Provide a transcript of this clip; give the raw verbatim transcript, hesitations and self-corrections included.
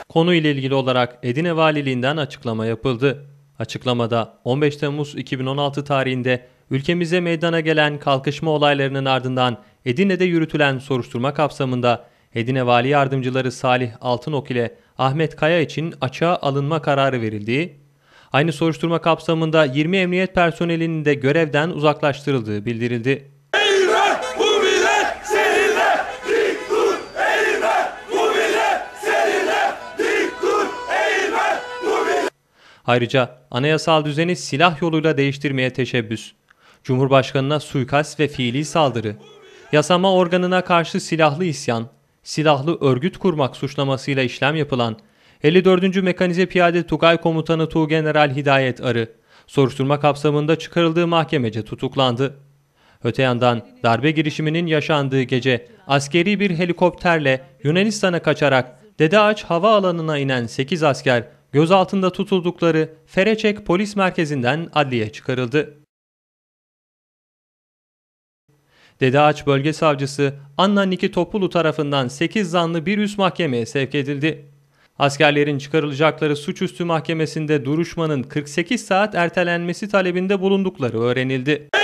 Konuyla ilgili olarak Edirne Valiliğinden açıklama yapıldı. Açıklamada on beş Temmuz iki bin on altı tarihinde ülkemize meydana gelen kalkışma olaylarının ardından Edirne'de yürütülen soruşturma kapsamında Edirne Vali Yardımcıları Salih Altınok ile Ahmet Kaya için açığa alınma kararı verildiği, aynı soruşturma kapsamında yirmi emniyet personelinin de görevden uzaklaştırıldığı bildirildi. Ayrıca anayasal düzeni silah yoluyla değiştirmeye teşebbüs, Cumhurbaşkanına suikast ve fiili saldırı, yasama organına karşı silahlı isyan, silahlı örgüt kurmak suçlamasıyla işlem yapılan elli dördüncü Mekanize Piyade Tugay Komutanı Tuğgeneral Hidayet Arı, soruşturma kapsamında çıkarıldığı mahkemece tutuklandı. Öte yandan darbe girişiminin yaşandığı gece askeri bir helikopterle Yunanistan'a kaçarak Dedeağaç Havaalanı'na inen sekiz asker gözaltında tutuldukları Fereçek Polis Merkezi'nden adliyeye çıkarıldı. Dedeağaç Bölge Savcısı Anna Niki Topulu tarafından sekiz zanlı bir üst mahkemeye sevk edildi. Askerlerin çıkarılacakları suçüstü mahkemesinde duruşmanın kırk sekiz saat ertelenmesi talebinde bulundukları öğrenildi.